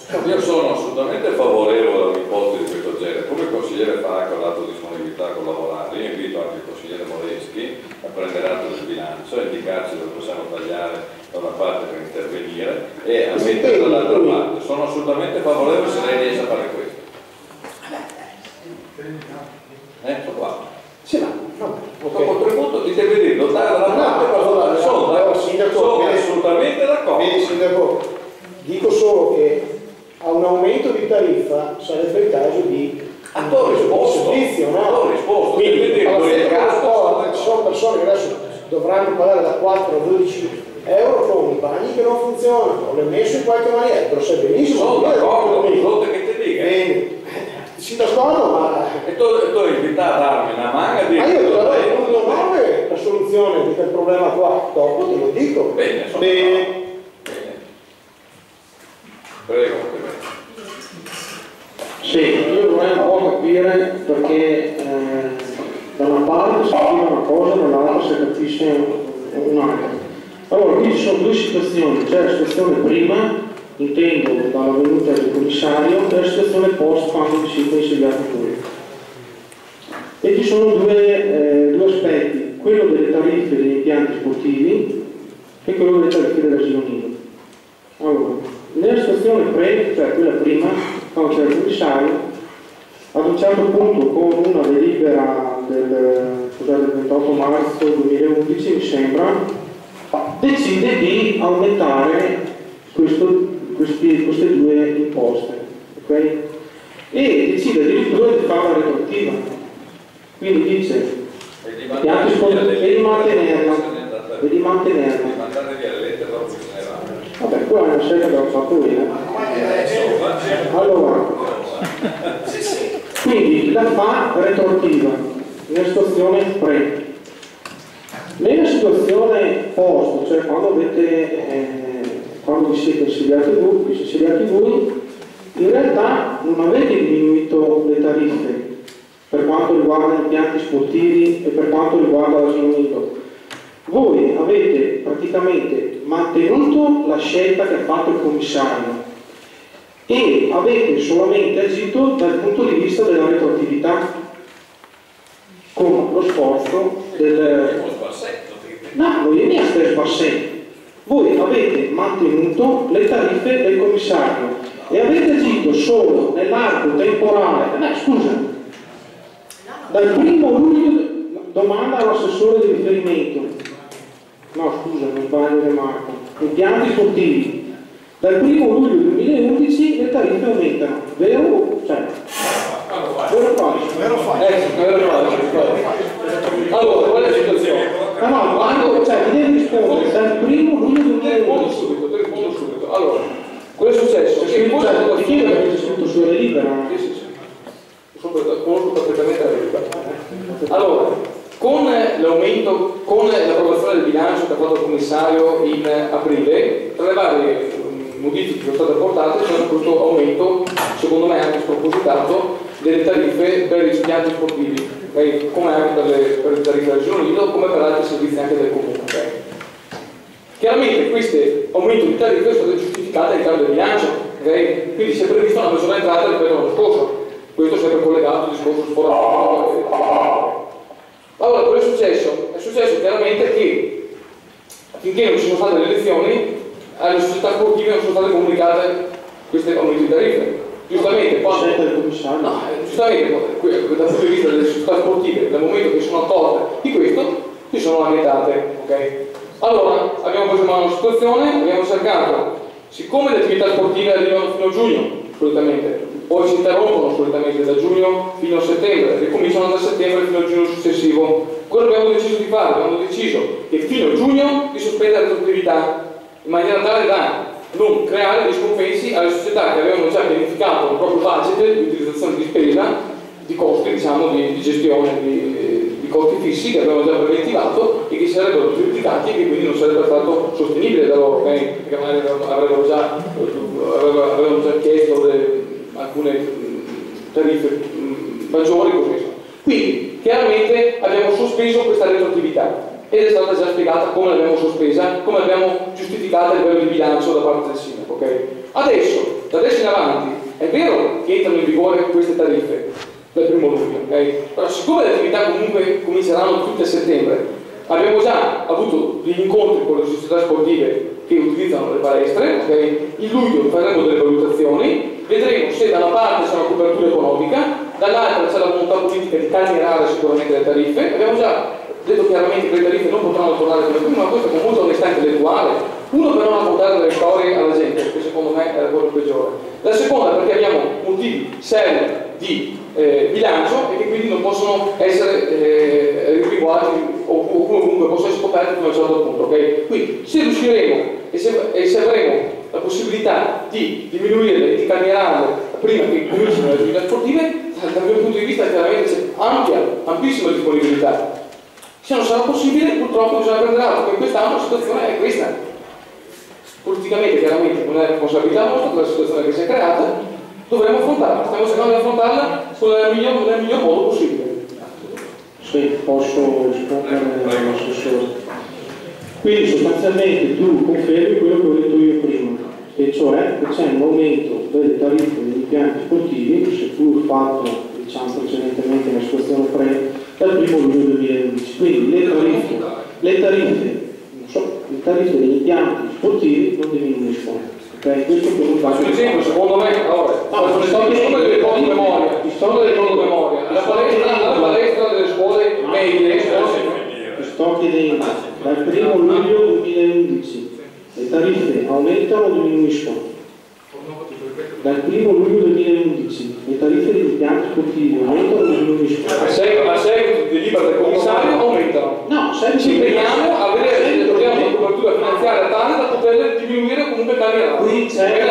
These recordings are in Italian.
Io sono assolutamente favorevole a un'ipotesi di questo genere. Come il consigliere Facco ha dato disponibilità a collaborare, io invito anche il consigliere Moreschi a prendere atto del bilancio, a indicarci dove possiamo tagliare da una parte per intervenire e a mettere dall'altra parte. Sono assolutamente favorevole se lei riesce a fare questo. Sono qua. Sì, ma no, okay. Contributo di intervenire, dotare dalla parte sono assolutamente d'accordo. Vedi, sindaco, dico solo che a un aumento di tariffa sarebbe il caso di servizio, no? Quindi ci sono persone che adesso dovranno pagare da 4 a 12 euro con i bagni che non funzionano, le messo in qualche maniera, lo sai benissimo. Sono d'accordo, che ti dica. Bene, si d'accordo, ma... E tu hai invitato a darmi una manga di... Ma io te l'ho detto, la soluzione di quel problema qua, dopo te lo dico. Bene. Prego. Sì, io vorrei un po' capire perché da una parte si capiva una cosa e dall'altra si capisce un'altra. Allora, qui ci sono due situazioni, c'è la situazione prima, intendo dalla venuta del commissario, e la situazione post quando vi siete insediati voi. E ci sono due aspetti, quello delle tariffe degli impianti sportivi e quello delle tariffe dell'asilo nido. Allora, nella situazione cioè quella prima, quando c'era il commissario, ad un certo punto con una delibera del 28 marzo 2011 mi sembra, decide di aumentare queste due imposte, okay? E decide addirittura di fare la retroattiva, quindi dice di mantenerla. Vabbè, qua è una scelta che ho fatto bene. Allora, quindi la fa retroattiva nella situazione pre. Nella situazione post, cioè quando vi siete insediati voi, in realtà non avete diminuito le tariffe per quanto riguarda gli impianti sportivi e per quanto riguarda l'asilo nido. Voi avete praticamente mantenuto la scelta che ha fatto il commissario e avete solamente agito dal punto di vista della retroattività con lo sforzo del... No, non è niente sbassetto. Voi avete mantenuto le tariffe del commissario e avete agito solo nell'arco temporale. Scusa, dal 1° luglio, domanda all'assessore di riferimento. No, scusa, non sbaglio le marche. Impianti sportivi. Dal 1° luglio 2011 le tariffe aumentano. Vero? Cioè, vero falso? Allora, qual è la situazione? No, quando, cioè, mi devi rispondere dal 1° luglio 2011. Ti rispondo subito. Allora, quello è successo? Che voi ti chiedo che avete scritto sulla delibera. Sì. Conosco perfettamente la delibera. Allora, con l'aumento, con l'approvazione del bilancio che ha fatto il commissario in aprile, tra le varie modifiche che sono state apportate c'è questo aumento, secondo me anche spropositato, delle tariffe per gli impianti sportivi, okay? Come anche per le tariffe del Asilo Nido, come per altri servizi anche del comune. Okay? Chiaramente questi aumenti di tariffe sono state giustificate all'interno del bilancio, okay? Quindi si è prevista una maggiore entrata rispetto all'anno scorso. Questo sempre collegato al discorso sforamento. Allora, cosa è successo? È successo chiaramente che finché non ci sono state le elezioni, alle società sportive non sono state comunicate queste aumenti di tariffe. Giustamente, giustamente dal punto di vista delle società sportive, dal momento che sono accorte di questo, si sono lamentate. Okay? Allora, abbiamo preso in mano la situazione, abbiamo cercato, siccome le attività sportive arrivano fino a giugno, solitamente, poi si interrompono solitamente da giugno fino a settembre, ricominciano da settembre fino al giugno successivo. Cosa abbiamo deciso di fare? Abbiamo deciso che fino a giugno di sospendere l'attività in maniera tale da non creare dei scompensi alle società che avevano già pianificato il proprio budget di utilizzazione di spesa, di costi, diciamo, di gestione di costi fissi che avevano già preventivato e che si sarebbero triplicati e che quindi non sarebbe stato sostenibile da loro, perché magari avrebbero già chiesto alcune tariffe maggiori, così. Quindi chiaramente abbiamo sospeso questa retroattività ed è stata già spiegata come l'abbiamo sospesa, come l'abbiamo giustificata a livello di bilancio da parte del sindaco. Okay? Adesso Da adesso in avanti è vero che entrano in vigore queste tariffe dal 1° luglio, okay? Però siccome le attività comunque cominceranno tutte a settembre, abbiamo già avuto degli incontri con le società sportive che utilizzano le palestre, okay? In luglio faremo delle valutazioni, vedremo se da una parte c'è una copertura economica, dall'altra c'è la volontà politica di calmierare sicuramente le tariffe. Abbiamo già detto chiaramente che le tariffe non potranno tornare come prima, ma questo con molta onestà intellettuale. Uno, per non raccontare delle storie alla gente, che secondo me è la cosa peggiore. La seconda, perché abbiamo motivi seri di bilancio e che quindi non possono essere ripiguati o comunque possono essere coperti fino a un certo punto, ok? Quindi se riusciremo e se avremo la possibilità di diminuirle e di calmierarle prima che comincino le attività sportive, dal mio punto di vista chiaramente c'è ampissima disponibilità. Se non sarà possibile, purtroppo bisogna prendere atto che quest'anno la situazione è questa. Politicamente chiaramente non è responsabilità nostra della situazione che si è creata, dovremo affrontarla, stiamo cercando di affrontarla nel miglior modo possibile. Sì, posso rispondere all'assessore. Quindi sostanzialmente tu confermi quello che ho detto io prima, e cioè che c'è un aumento delle tariffe degli impianti sportivi, seppur fatto diciamo precedentemente nella situazione pre, dal 1° luglio 2011. Quindi le tariffe degli impianti sportivi non diminuiscono. Okay? Questo per un per esempio, secondo me, sono delle cose di memoria, la palestra delle scuole medie, sto chiedendo, dal 1° luglio 2011 le tariffe aumentano o diminuiscono? Dal 1° luglio 2011 le tariffe degli impianti sportivi aumentano o diminuiscono? A seguito di delibera del commissario aumentano. No, ci impegniamo a vedere se troviamo una copertura finanziaria tale da poterle diminuire o comunque tagliare. Qui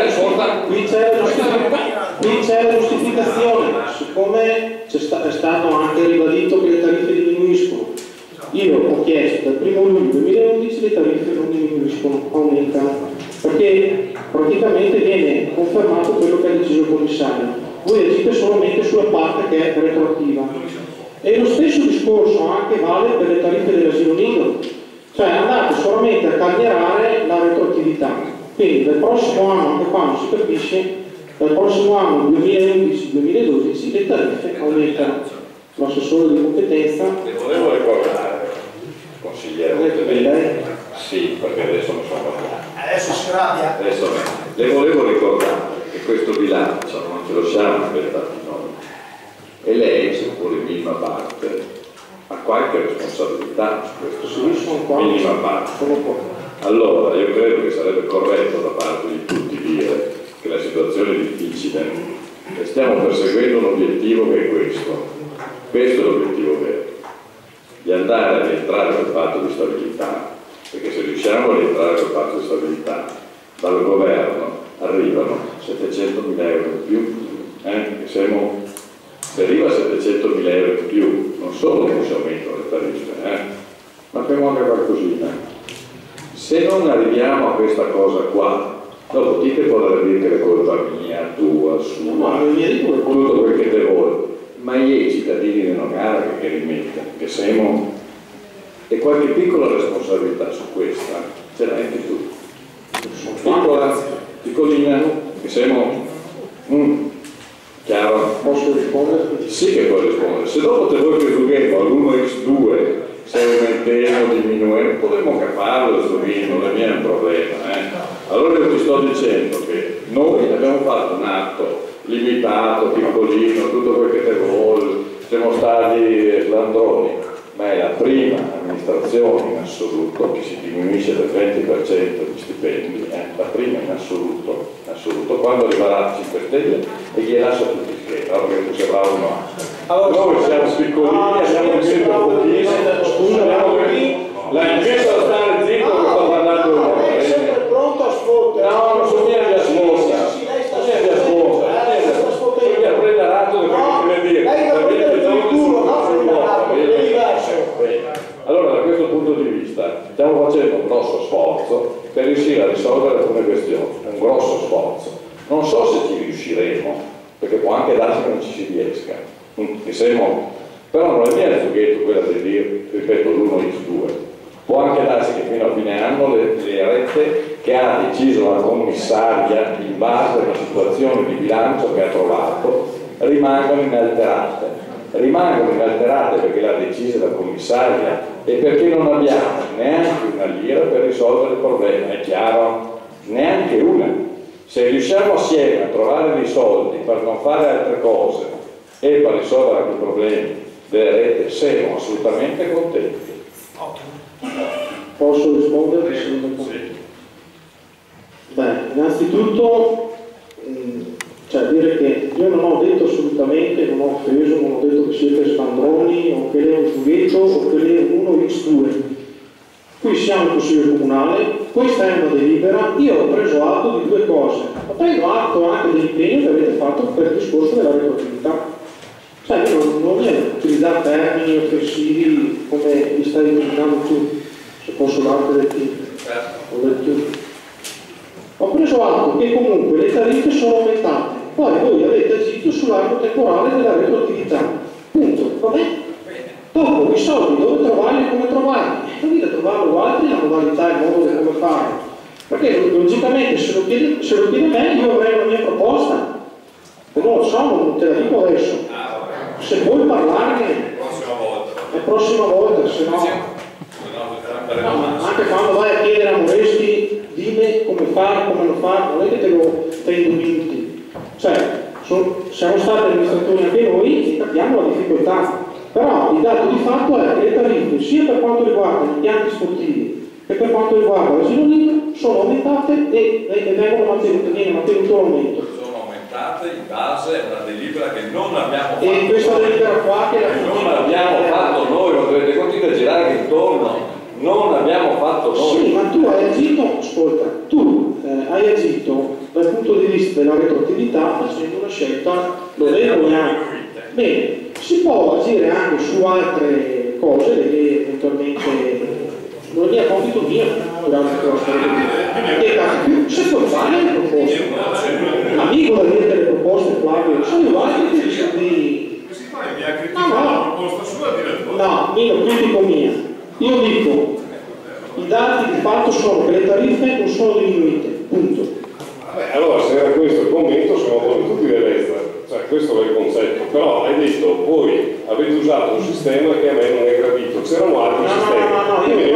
c'è la giustificazione, siccome è stato anche ribadito che le tariffe diminuiscono. Io ho chiesto dal 1° luglio 2011 le tariffe non diminuiscono, aumentano, perché praticamente viene confermato quello che ha deciso il commissario. Voi agite solamente sulla parte che è retroattiva. E lo stesso discorso anche vale per le tariffe dell'asilo nido, cioè andate solamente a calmierare la retroattività. Quindi dal prossimo anno, anche qua non si capisce, dal prossimo anno 2011-2012 le tariffe aumentano. L'assessore di competenza. Le volevo ricordare, consigliere, sì, perché adesso non sono parlato. Adesso si rabbia. Adesso le volevo ricordare che questo bilancio non ce lo siamo inventati noi. E lei, seppur in minima parte, ha qualche responsabilità su questo, minima parte. Allora, io credo che sarebbe corretto da parte di tutti dire che la situazione è difficile e stiamo perseguendo un obiettivo che è questo. Questo è l'obiettivo vero, di andare a rientrare nel patto di stabilità, perché se riusciamo a rientrare nel patto di stabilità, dal governo arrivano 700.000 euro in più, se arriva a 700.000 euro in più, non solo che si aumentano le tariffe, ma abbiamo anche qualcosina. Se non arriviamo a questa cosa qua, dopo dite potrà dire che è colpa mia, tua, sua, tutto quel che te vuoi. Ma i cittadini di Nogara che rimettono, che siamo, e qualche piccola responsabilità su questa ce l'hai anche tu. Piccolina, che siamo, chiaro? Posso rispondere? Sì che puoi rispondere. Se dopo te vuoi che giochiamo all'1x2, se aumentiamo, diminuiamo, potremmo anche farlo, non è mio un problema. Allora io ti sto dicendo che noi abbiamo fatto un atto limitato, piccolino, tutto quel che te vuoi, siamo stati slandroni, ma è la prima amministrazione in assoluto che si diminuisce del 20% gli stipendi, la prima in assoluto, quando arriverà 5 Stelle e gli lascia tutti i schemi, perché tu sei bravo uno. Allora, noi siamo piccolini, siamo in centro pochissimo, la invito a stare zitto che sto parlando io. Lei è sempre pronto a sfottere. No, non sono niente a sfottere. Allora da questo punto di vista stiamo facendo un grosso sforzo per riuscire a risolvere alcune questioni, un grosso sforzo. Non so se ci riusciremo, perché può anche darsi che non ci si riesca, però non è mia il sughetto quella di dire, ripeto, l'1x2. Può anche darsi che fino a fine anno le rette che ha deciso la commissaria in base alla situazione di bilancio che ha trovato rimangono inalterate. Rimangono inalterate perché l'ha decisa la commissaria e perché non abbiamo neanche una lira per risolvere il problema, è chiaro? Neanche una. Se riusciamo assieme a trovare dei soldi per non fare altre cose e per risolvere anche i problemi delle rette, siamo assolutamente contenti. Posso rispondere? Sì. Beh, innanzitutto cioè dire che io non ho detto assolutamente, non ho offeso, non ho detto che siete spandroni o che lei è un fughetto o che lei è un 1x2. Qui siamo in Consiglio Comunale, questa è una delibera, io ho preso atto di due cose, ma prendo atto anche dell'impegno che avete fatto per il discorso della retroattività. Sai, io non è utilizzare termini offensivi come li stai utilizzando tu, se posso darti del tu. Ho preso atto che comunque le tariffe sono aumentate, poi voi avete agito sull'arco temporale della retroattività. Punto, va bene? Dopo i soldi dove trovarli e come trovarli? Dovete trovarlo altri, la modalità e il modo di come fare. Perché logicamente se lo chiede me io avrei una mia proposta. E non lo so, non te la dico adesso. Se vuoi parlarne la prossima volta, se no. No, ma anche quando vai a chiedere a Moresti, dimmi come fare, come lo fare, non è che te lo fai in 2 minuti. Cioè, siamo stati amministratori anche noi e capiamo la difficoltà. Però il dato di fatto è che le tariffe, sia per quanto riguarda gli impianti sportivi che per quanto riguarda l'asilo nido, sono aumentate e viene mantenuto l'aumento. Sono aumentate in base a una delibera che non abbiamo fatto. E questa delibera qua che non abbiamo fatto noi, lo dovete continuare a girare intorno. Non abbiamo fatto noi. Sì, ma tu hai agito, ascolta, tu hai agito dal punto di vista della retroattività facendo una scelta lodevole. Bene, si può agire anche su altre cose che eventualmente non è compito mio durante questa retroattività. Se puoi fare le proposte, amico da dire delle proposte, Flavio, sono io anche di... No, io critico mia. Io dico, i dati di fatto sono che le tariffe non sono diminuite, punto. Allora, se era questo il commento, siamo con tutti di destra, cioè questo è il concetto. Però hai detto, voi avete usato un sistema che a me non è gradito, c'erano altri sistemi.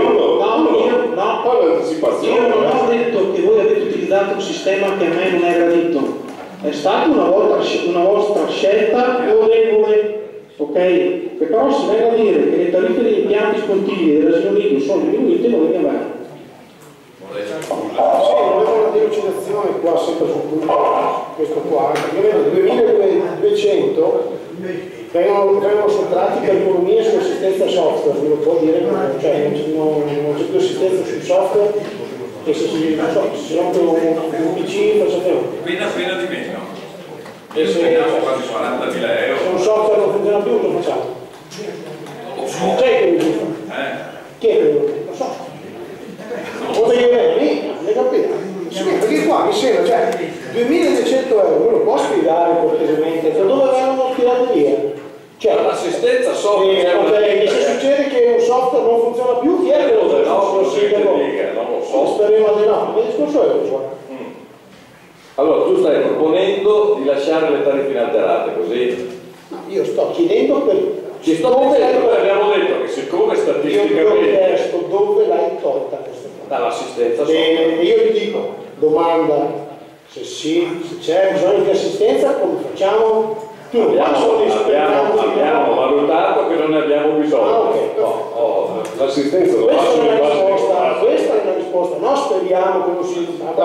Io non ho detto che voi avete utilizzato un sistema che a me non è gradito. È stata una vostra scelta lodevole. Ok? Che però si venga a dire che le tariffe degli impianti sportivi e dell'asilo nido sono diminuite, non viene bene. Sì, volevo una delucidazione qua sempre sul punto questo qua, perché vedo 2200 vengono sottratti per economia sull'assistenza software, ve lo può dire, cioè non c'è più assistenza sul software, che se si rompe un PC facciamo. Appena di meno. E se quasi 40.000 euro. Se un software non funziona più, cosa facciamo? Chi è che lo fa? Chi è che lo so? Come viene lì? Hai capito? Sì, perché qua mi sembra, cioè 2.200 euro, me lo può spiegare cortesemente? Da dove vengono tirati via? Cioè, l'assistenza software. Se succede che un software non funziona più, chi è che lo fa? Non lo so. Speriamo di no, ma il discorso è questo. Allora, tu stai proponendo di lasciare le tariffe inalterate, così? No, io sto chiedendo per... Ci sto chiedendo, abbiamo detto che siccome Io statisticamente... ho chiesto dove l'hai tolta questa cosa. Dall'assistenza Bene, io gli dico, domanda, se sì, se c'è bisogno di assistenza, come facciamo? Tu abbiamo valutato che non ne abbiamo bisogno. L'assistenza non Questa è una base risposta, questa è una risposta, no speriamo che non si...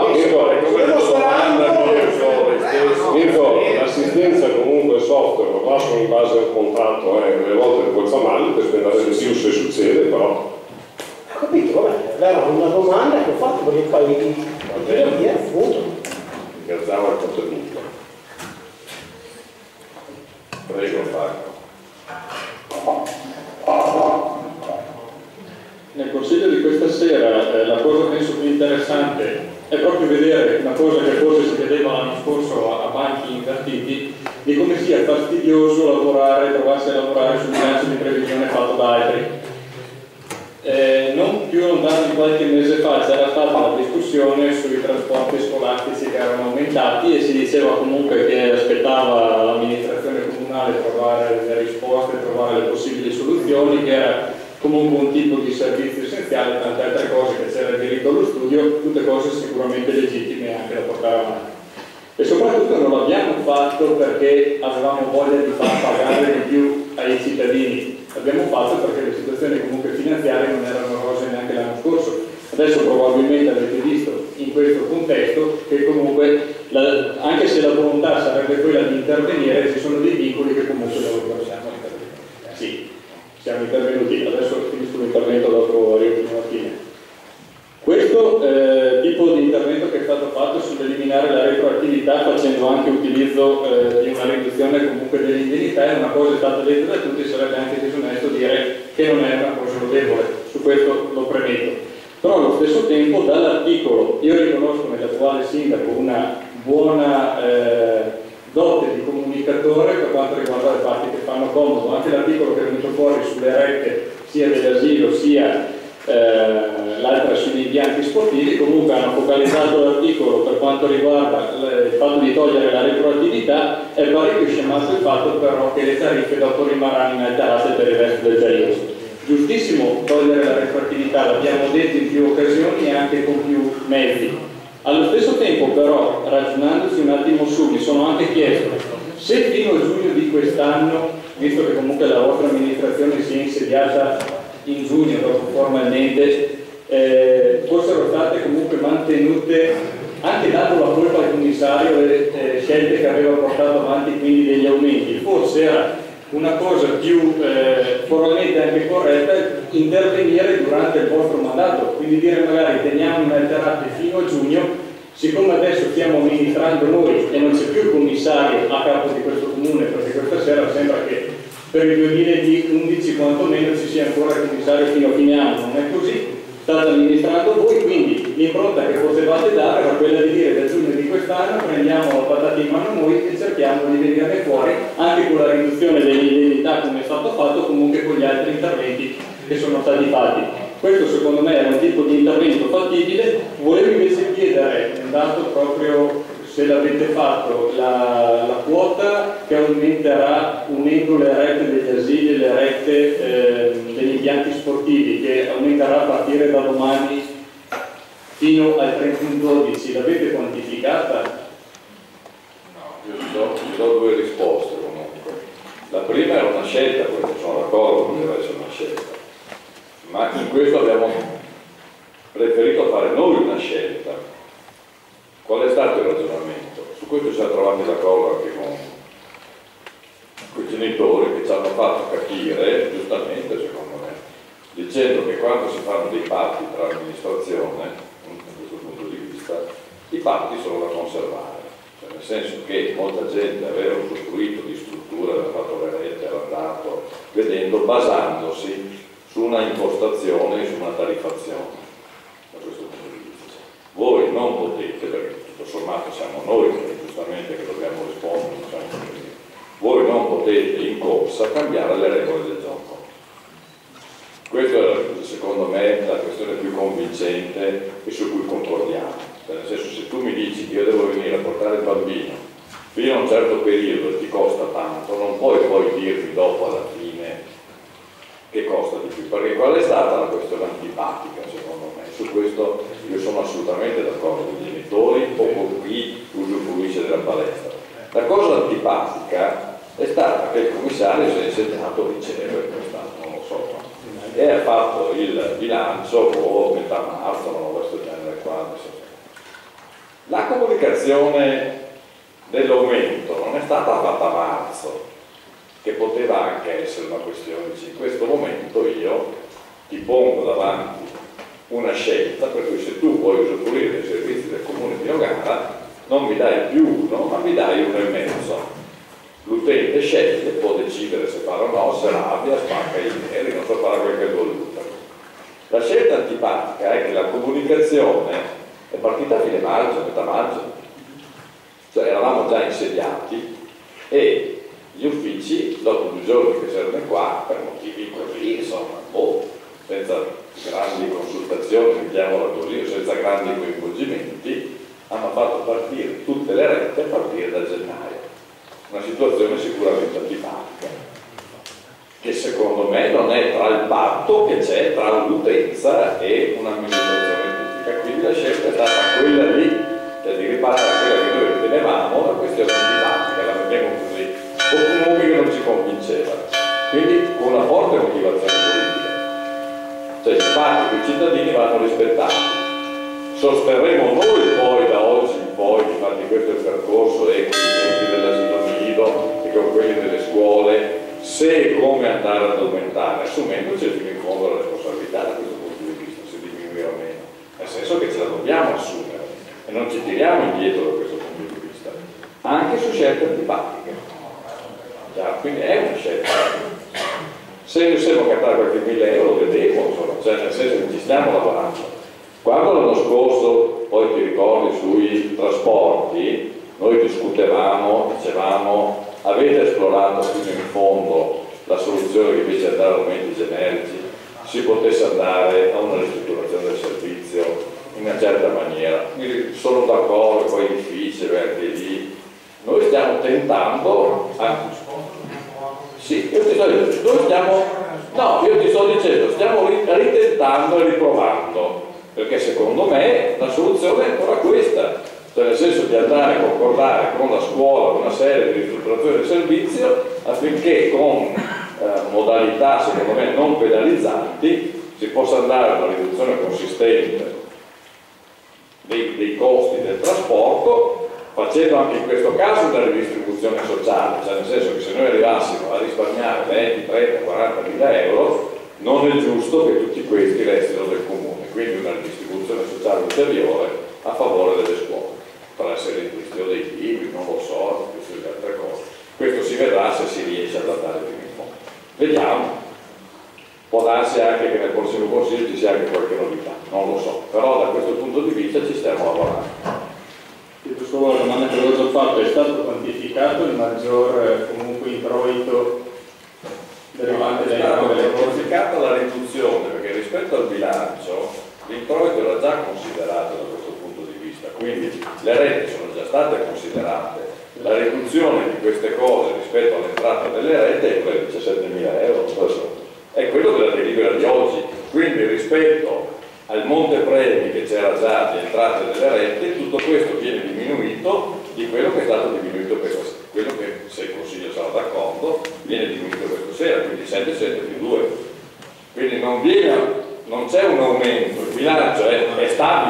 Mirko, l'assistenza comunque software lo faccio in base al contratto, delle volte poi fa male per spendere di più se succede, però. Ho capito, vabbè, era una domanda che ho fatto perché poi via, appunto. Ringraziamo il contenuto. Prego, Marco. Nel consiglio di questa sera la cosa penso più interessante è proprio vedere una cosa che forse si vedeva l'anno scorso a banchi invertiti, di come sia fastidioso trovarsi a lavorare sul bilancio di previsione fatto da altri. Non più lontano di qualche mese fa c'era stata una discussione sui trasporti scolastici che erano aumentati e si diceva comunque che aspettava l'amministrazione comunale trovare le risposte, trovare le possibili soluzioni, che era comunque un tipo di servizio essenziale, tante altre cose, che c'era il diritto allo studio, tutte cose sicuramente legittime anche da portare avanti. E soprattutto non l'abbiamo fatto perché avevamo voglia di far pagare di più ai cittadini, l'abbiamo fatto perché le situazioni comunque finanziarie non erano rose neanche l'anno scorso. Adesso probabilmente avete visto in questo contesto che comunque, anche se la volontà sarebbe quella di intervenire, ci sono dei vincoli che comunque non possiamo intervenire. Sì, siamo intervenuti, adesso finisco l'intervento dopo Rio Martina. Questo tipo di intervento che è stato fatto sull'eliminare la retroattività facendo anche utilizzo di una riduzione comunque dell'indennità è una cosa che è stata detta da tutti, sarebbe anche disonesto dire che non è una cosa notevole, su questo lo premetto. Però allo stesso tempo dall'articolo, io riconosco nell'attuale sindaco una buona dote di comunicatore per quanto riguarda le parti che fanno comodo, anche l'articolo che è venuto fuori sulle rette sia dell'asilo sia l'altra sugli impianti sportivi, comunque hanno focalizzato l'articolo per quanto riguarda il fatto di togliere la retroattività. È parecchio scemato il fatto però che le tariffe dopo rimarranno inalterate per il resto del periodo. Giustissimo togliere la retroattività, l'abbiamo detto in più occasioni e anche con più mezzi. Allo stesso tempo però, ragionandoci un attimo su, mi sono anche chiesto se fino a giugno di quest'anno, visto che comunque la vostra amministrazione si è insediata in giugno dopo formalmente, fossero state comunque mantenute, anche dando la colpa al commissario, le scelte che aveva portato avanti, quindi degli aumenti. Forse era una cosa più formalmente anche corretta intervenire durante il vostro mandato, quindi dire magari teniamo inalterate fino a giugno, siccome adesso stiamo amministrando noi e non c'è più il commissario a capo di questo comune, perché questa sera sembra che per il 2011 quantomeno ci sia ancora il commissario fino a fine anno, non è così, state amministrando voi, quindi l'impronta che potevate dare era quella di dire da giugno di quest'anno prendiamo la patata in mano noi e cerchiamo di venirne fuori anche con la riduzione dell'indennità come è stato fatto, comunque con gli altri interventi che sono stati fatti. Questo secondo me è un tipo di intervento fattibile. Volevo invece chiedere, è dato proprio se l'avete fatto, la quota che aumenterà unendo le rette degli asili e le rette degli impianti sportivi, che aumenterà a partire da domani fino al 31/12, l'avete quantificata? No, io do due risposte comunque. La prima è una scelta, perché sono d'accordo che deve essere una scelta, ma in questo abbiamo preferito fare noi una scelta. Qual è stato il ragionamento? Su questo ci siamo trovati d'accordo anche con i genitori che ci hanno fatto capire, giustamente secondo me, dicendo che quando si fanno dei patti tra l'amministrazione, da questo punto di vista, i patti sono da conservare, cioè nel senso che molta gente aveva costruito di strutture, aveva fatto le rette, era andato vedendo, basandosi su una impostazione, su una tariffazione. Da questo punto di vista voi non potete, perché tutto sommato siamo noi che giustamente che dobbiamo rispondere, voi non potete in corsa cambiare le regole del gioco. Questa è secondo me la questione più convincente e su cui concordiamo, nel senso, se tu mi dici che io devo venire a portare il bambino fino a un certo periodo e ti costa tanto, non puoi poi dirmi dopo alla fine che costa di più, perché qual è stata la questione antipatica secondo me? Su questo io sono assolutamente d'accordo con i genitori o con chi usufruisce della palestra. La cosa antipatica è stata che il commissario si è insediato, riceve quest'anno, non lo so, e ha fatto il bilancio o metà marzo, non questo genere qua. La comunicazione dell'aumento non è stata fatta a marzo, che poteva anche essere una questione di in questo momento io ti pongo davanti una scelta per cui se tu vuoi usufruire dei servizi del comune di Nogara non mi dai più uno ma mi dai 1,5. L'utente sceglie, può decidere se fare o no, se rabbia, spacca i neri, non so, farà quel che vuole. La scelta antipatica è che la comunicazione è partita a fine maggio, metà maggio, cioè eravamo già insediati e gli uffici dopo 2 giorni che c'erano qua per motivi così, insomma, senza grandi consultazioni, mettiamola così, senza grandi coinvolgimenti, hanno fatto partire tutte le rette a partire da gennaio. Una situazione sicuramente antipatica, che secondo me non è tra il patto che c'è tra l'utenza e un'amministrazione pubblica. Quindi la scelta è stata quella lì, cioè di riparare a quella che noi ritenevamo una questione antipatica, la mettiamo così, o comunque che non ci convinceva. Quindi con una forte motivazione politica. Cioè i fatti che i cittadini vanno rispettati. Sosterremo noi poi da oggi in poi, infatti questo è il percorso e con i tempi dell'asilo nido e con quelli delle scuole, se e come andare ad aumentare, assumendoci fino in fondo la responsabilità da questo punto di vista, se diminuire o meno, nel senso che ce la dobbiamo assumere e non ci tiriamo indietro da questo punto di vista, anche su scelte antipatiche. Quindi è una scelta. Se riusciamo a cattare qualche 1000 euro, vedremo, insomma, cioè nel senso che ci stiamo lavorando. Quando l'anno scorso, poi ti ricordi, sui trasporti, noi discutevamo, dicevamo avete esplorato fino in fondo la soluzione che invece di andare a aumenti generici si potesse andare a una ristrutturazione del servizio in una certa maniera. Sono d'accordo, poi è difficile anche lì. Noi stiamo tentando, sì, io ti sto dicendo, stiamo ritentando e riprovando, perché secondo me la soluzione è ancora questa, cioè nel senso di andare a concordare con la scuola una serie di ristrutturazioni del servizio affinché con modalità secondo me non penalizzanti si possa andare a una riduzione consistente dei costi del trasporto, facendo anche in questo caso una ridistribuzione sociale, cioè nel senso che se noi arrivassimo a risparmiare 20, 30, 40 mila euro, non è giusto che tutti questi restino del comune, quindi una ridistribuzione sociale ulteriore a favore delle scuole, per essere il ripristino dei libri, non lo so, queste e altre cose. Questo si vedrà se si riesce ad andare fino in fondo. Vediamo. Può darsi anche che nel prossimo consiglio ci sia anche qualche novità, non lo so, però da questo punto di vista ci stiamo lavorando. Solo la domanda che avevo già fatto, è stato quantificato il maggior comunque introito derivante dai lavori? È quantificata la riduzione, perché rispetto al bilancio l'introito era già considerato da questo punto di vista, quindi le reti sono già state considerate, la riduzione di queste cose rispetto all'entrata delle reti è quella di 17.000 euro, è quello della delibera di oggi, quindi rispetto al monte premi che c'era già di entrate delle rette, tutto questo viene diminuito di quello che è stato diminuito quello che, se il Consiglio sarà d'accordo, viene diminuito questa sera, quindi 7 più 2. Quindi non c'è un aumento, il bilancio è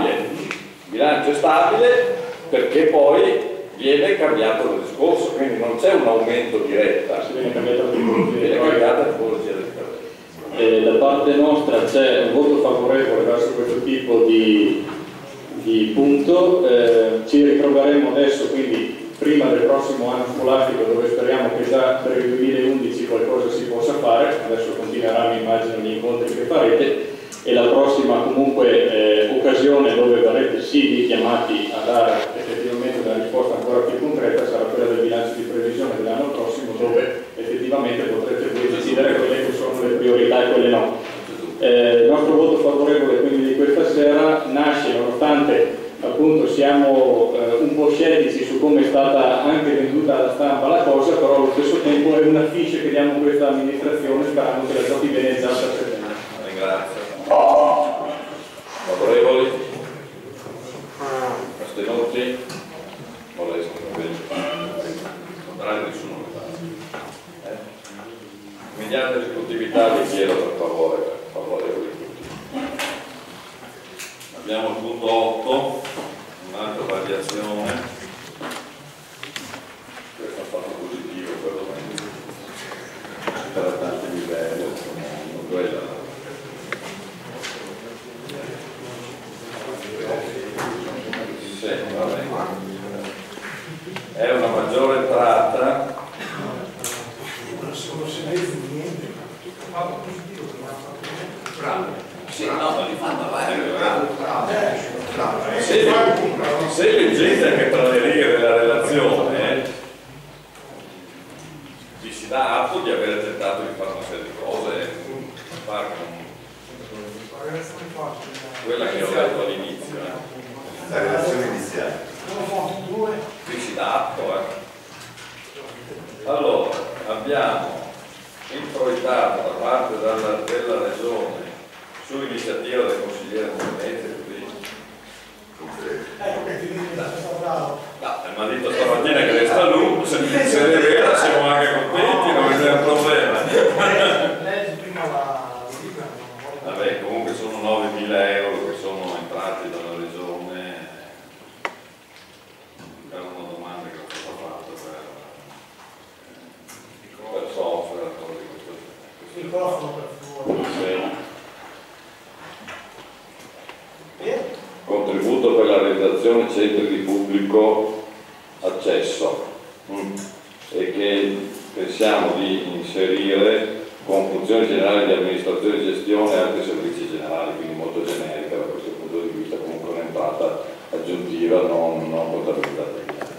stabile, perché poi viene cambiato il discorso, quindi non c'è un aumento diretta, viene cambiata la tipologia del intervento. Da parte nostra c'è un voto favorevole verso questo tipo di punto, ci ritroveremo adesso quindi prima del prossimo anno scolastico, dove speriamo che già per il 2011 qualcosa si possa fare, adesso continueranno immagino gli incontri che farete, e la prossima comunque occasione dove verrete sì richiamati a dare effettivamente una risposta ancora più concreta sarà quella del bilancio di previsione dell'anno prossimo, dove effettivamente potrete voi decidere quelle che sono le priorità e quelle no. Il nostro voto favorevole quindi di questa sera nasce nonostante appunto siamo un po' scettici su come è stata anche venduta alla stampa la cosa, però allo stesso tempo è una fiche che diamo a questa amministrazione sperando che la giochi bene già a settembre. Ringrazio. Favorevoli? Astenuti? Molesti? Contrari? Nessuno. Immediata esecutività vi chiedo per favore, favorevoli tutti. Abbiamo il punto 8, un'altra variazione. Questo è un fatto positivo perlomeno. Per tanti livelli, non quella. Sì, va bene. È una maggiore entrata. Sì, no, ma li fanno se leggete anche tra le righe della relazione vi si dà atto di aver tentato di fare una serie di cose, quella che ho detto all'inizio. La relazione iniziale. Qui ci dà atto, Allora, abbiamo introitato da parte della Regione su iniziativa del consigliere Moretti, mi ha detto stamattina che resta lungo, se è vera siamo anche contenti, non è un problema. Vabbè, comunque sono 9.000 euro che sono entrati dalla Regione per una domanda che ho fatto per software, cose di questo genere. Microfono per favore. Contributo per la realizzazione centri di pubblico accesso e che pensiamo di inserire con funzioni generali di amministrazione e gestione e altri servizi generali, quindi molto generica da questo punto di vista, comunque un'entrata aggiuntiva non contabilizzata in bilancio.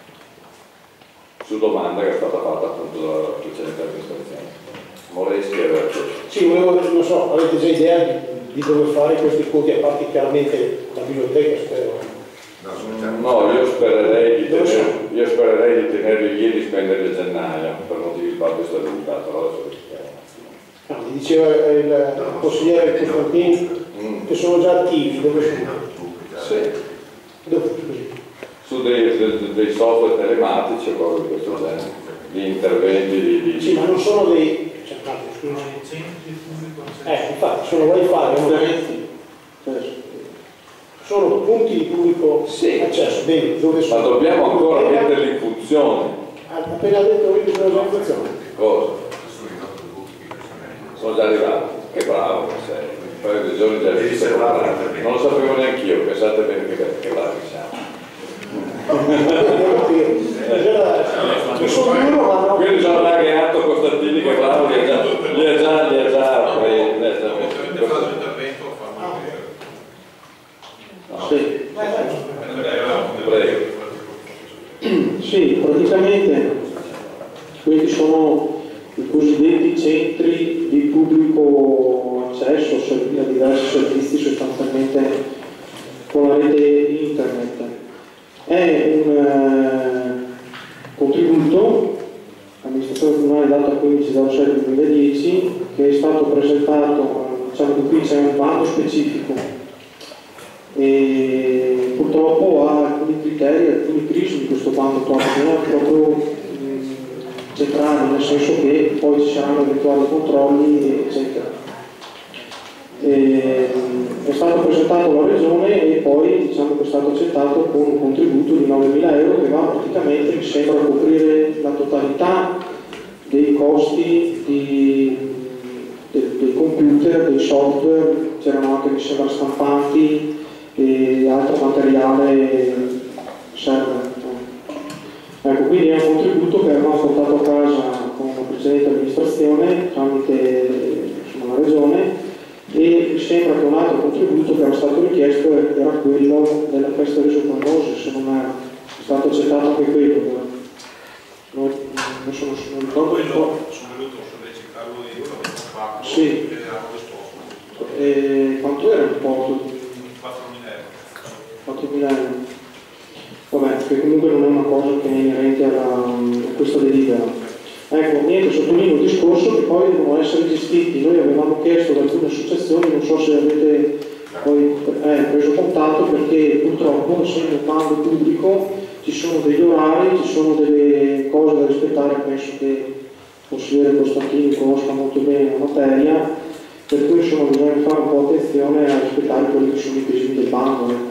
Su domanda che è stata fatta appunto dalla precedente amministrazione. Moreschi aveva chiesto. Sì, non so, avete già idea di dove fare questi conti, a parte chiaramente la biblioteca, spero. No, io spererei di tenerli lì e di spenderli a gennaio per motivi di parte stabilità, però adesso Mi diceva il consigliere Costantini che sono già attivi, dove sono? sì. Dove? Su dei software telematici o cose di questo genere, di interventi di... Sì, ma non sono dei... infatti, sono wifi, sono punti di pubblico accesso, bene, dove sono? Ma dobbiamo ancora metterli in funzione. Appena detto io sull'organizzazione. Cosa? Sono già arrivati. Che bravo che sei. Un paio di giorni già li non lo sapevo neanche io, pensate bene che bravi siamo. Quindi sono lagheato Costantini che bravo li ha già Sì. Prego. Sì, praticamente questi sono i cosiddetti centri di pubblico accesso a diversi servizi sostanzialmente con la rete internet. È un contributo all'amministrazione comunale dato al 15/07/2010 che è stato presentato, diciamo che qui c'è un bando specifico e purtroppo ha alcuni criteri, alcuni crismi di questo bando proprio centrali, nel senso che poi ci saranno eventuali controlli eccetera. È stato presentato alla Regione e poi diciamo che è stato accettato con un contributo di 9.000 euro che va praticamente, mi sembra, a coprire la totalità dei costi dei computer, dei software, c'erano anche, mi sembra, stampanti e altro materiale server. Ecco, quindi è un contributo che abbiamo portato a casa con la precedente amministrazione tramite la Regione e mi sembra che un altro contributo che era stato richiesto era quello della festa delle Soprammose, se non è stato accettato anche quello. Non ricordo il po'. Sono venuto a sollecitare di fatto sì. E avevamo risposto. Quanto era il po'? 4.000 euro. 4.000 euro. Vabbè, che comunque non è una cosa che è inerente a questa delibera. Ecco, niente, sottolineo il discorso che poi devono essere gestiti. Noi avevamo chiesto ad alcune associazioni, non so se avete poi preso contatto, perché purtroppo, essendo un bando pubblico, ci sono degli orari, ci sono delle cose da rispettare, penso che il consigliere Costantini conosca molto bene la materia, per cui insomma bisogna fare un po' attenzione a rispettare quelli che sono i crismi del bando.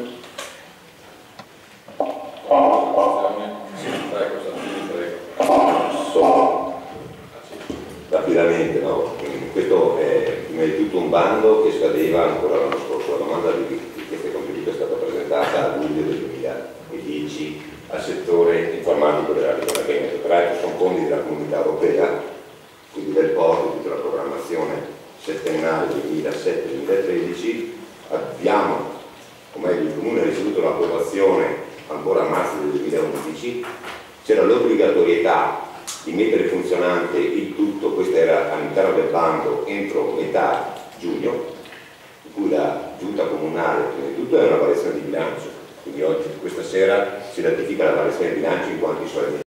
Rapidamente, no? Questo è prima di tutto un bando che scadeva ancora l'anno scorso. La domanda di richiesta contributo è stata presentata a luglio del 2010 al settore informatico della Regione Veneto. Tra l'altro sono fondi della Comunità Europea, quindi del POR, tutta la programmazione settennale 2007-2013. Abbiamo, o meglio, il Comune ha ricevuto l'approvazione ancora a marzo del 2011, c'era l'obbligatorietà di mettere funzionante il tutto, questo era all'interno del bando, entro metà giugno, cui la giunta comunale prima di tutto è una variazione di bilancio, quindi oggi, questa sera si ratifica la variazione di bilancio in quanto i soldi